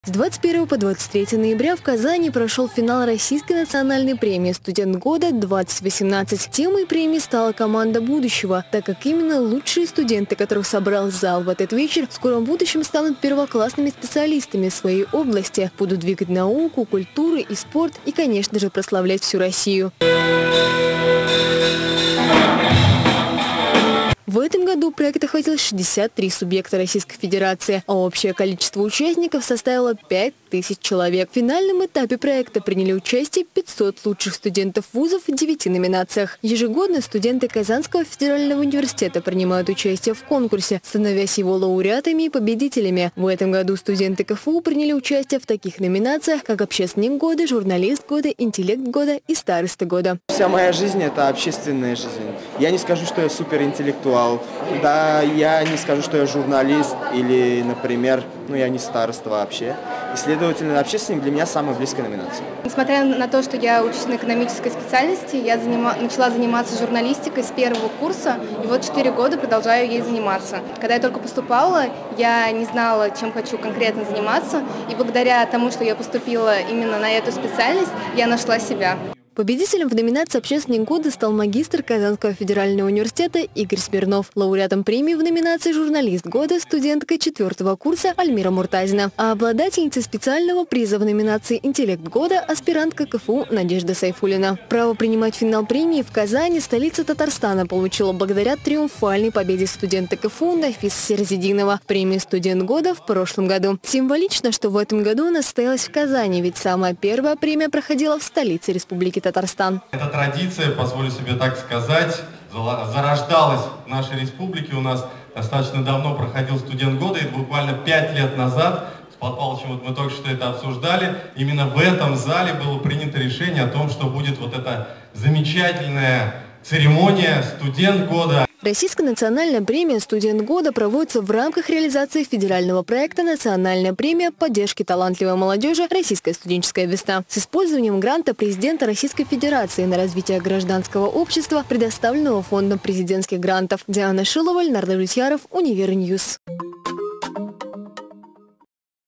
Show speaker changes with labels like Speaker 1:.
Speaker 1: С 21 по 23 ноября в Казани прошел финал Российской национальной премии «Студент года-2018». Темой премии стала команда будущего, так как именно лучшие студенты, которых собрал зал в этот вечер, в скором будущем станут первоклассными специалистами в своей области, будут двигать науку, культуру и спорт и, конечно же, прославлять всю Россию. В этом году проект охватил 63 субъекта Российской Федерации, а общее количество участников составило 5000 человек. В финальном этапе проекта приняли участие 500 лучших студентов вузов в 9 номинациях. Ежегодно студенты Казанского федерального университета принимают участие в конкурсе, становясь его лауреатами и победителями. В этом году студенты КФУ приняли участие в таких номинациях, как «Общественник года», «Журналист года», «Интеллект года» и «Староста года».
Speaker 2: Вся моя жизнь – это общественная жизнь. Я не скажу, что я суперинтеллектуал. Да, я не скажу, что я журналист или, например, я не староста вообще. И, следовательно, общественник для меня самая близкая номинация.
Speaker 3: Несмотря на то, что я учусь на экономической специальности, я начала заниматься журналистикой с первого курса, и вот 4 года продолжаю ей заниматься. Когда я только поступала, я не знала, чем хочу конкретно заниматься, и благодаря тому, что я поступила именно на эту специальность, я нашла себя.
Speaker 1: Победителем в номинации «Общественник года» стал магистр Казанского федерального университета Игорь Смирнов. Лауреатом премии в номинации «Журналист года» студентка 4-го курса Альмира Муртазина. А обладательницей специального приза в номинации «Интеллект года» аспирантка КФУ Надежда Сайфуллина. Право принимать финал премии в Казани столица Татарстана получила благодаря триумфальной победе студента КФУ Нафиса Серзидинова в премии «Студент года» в прошлом году. Символично, что в этом году она состоялась в Казани, ведь самая первая премия проходила в столице Республики Татарстан.
Speaker 4: Эта традиция, позволю себе так сказать, зарождалась в нашей республике. У нас достаточно давно проходил «Студент года», и буквально 5 лет назад, с Павлом Павловичем мы только что это обсуждали, именно в этом зале было принято решение о том, что будет вот эта замечательная церемония «Студент года».
Speaker 1: Российская национальная премия «Студент года» проводится в рамках реализации федерального проекта «Национальная премия поддержки талантливой молодежи. Российская студенческая весна» с использованием гранта президента Российской Федерации на развитие гражданского общества, предоставленного Фондом президентских грантов. Диана Шилова, Леонард Влетьяров, Универньюз.